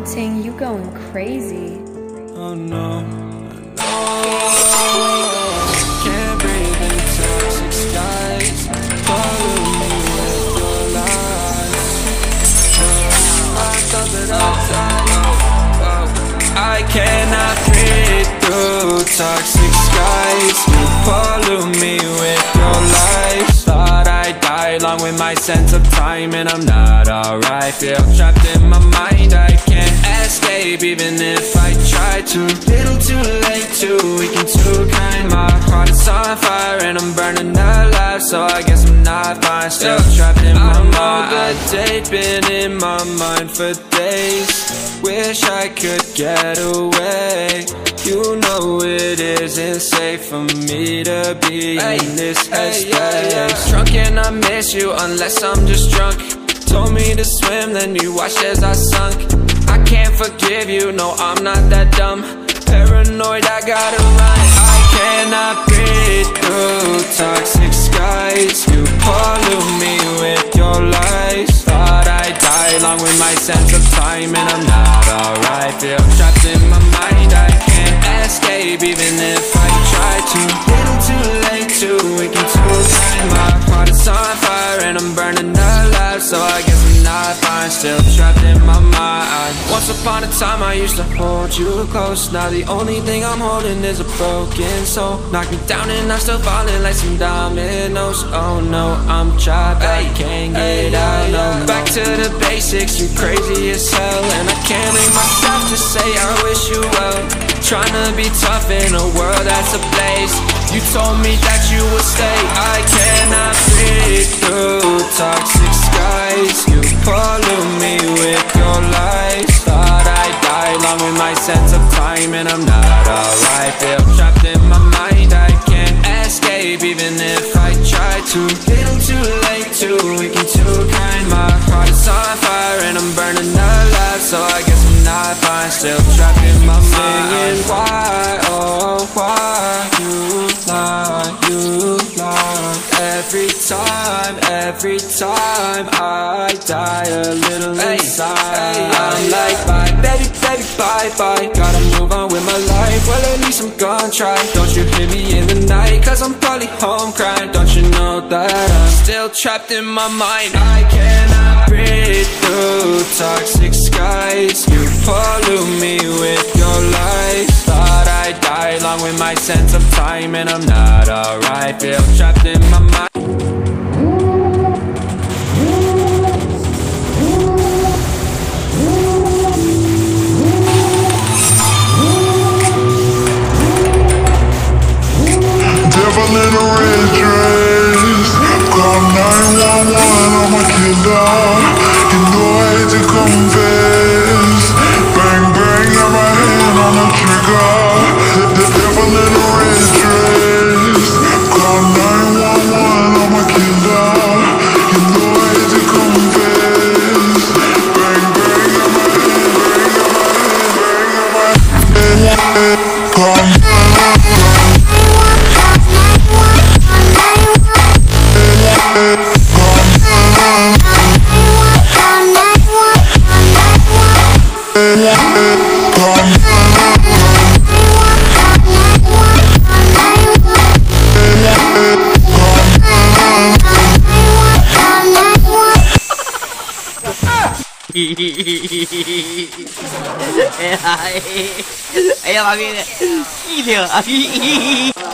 Ting, you going crazy. Oh no, no. Can't breathe in toxic skies. Follow me with your lies. I thought that I cannot breathe through toxic skies. You pollute me with your lies. Thought I'd die along with my sense of time, and I'm not alright. Feel trapped in my mind, I can't escape even if I try to. Little too late, too weak and too kind. My heart is on fire and I'm burning alive, so I guess I'm not fine. Still trapped in my mind. I know the date been in my mind for days. Wish I could get away. You know it isn't safe for me to be in this headspace. Drunk and I miss you unless I'm just drunk. Told me to swim, then you watched as I sunk. I can't forgive you, no I'm not that dumb. Paranoid, I gotta run. I cannot breathe through toxic skies. You pollute me with your lies. Thought I'd die along with my sense of time, and I'm not alright. Feel trapped in my mind, I can't escape even if I try to. Little too late, too weak and too kind. My heart is on fire and I'm burning alive, so I guess I'm not fine. Still trapped in my mind. Once upon a time I used to hold you close. Now the only thing I'm holding is a broken soul. Knock me down and I'm still falling like some dominoes. Oh no, I'm trapped, I can't get out, no. Back to the basics, you crazy as hell, and I can't make myself to say I wish you well. Trying to be tough in a world that's ablaze. You told me that you would stay. I cannot breathe through toxic skies. You pollute me with your lies. Thought I'd die along with my sense of time, and I'm not alright. Feel trapped in my mind, I can't escape even if I try to. Little too late, too weak and too kind. My heart is on fire and I'm burning alive, so I guess I'm not fine. Still trapped in my mind. Singing why, oh why you lie, you lie. Every time I die a little inside. I'm like bye, baby, baby, bye, bye. Gotta move on with my life, well at least I'm gonna try. Don't you hear me in the night, cause I'm probably home crying. Don't you know that I'm still trapped in my mind. I cannot breathe through toxic skies. You pollute me with your lies. Thought I'd die along with my sense of time, and I'm not alright. Feel trapped in my mind. Devil in a red dress, call 911, I'm a killer. You know I had to confess. Bang bang, got my hand on the trigger. The devil in a red dress, call 911, I'm a killer. You know I had to confess. Bang bang, got my hand, bang, got my hand, call 911. Ayo, Bang. Gila.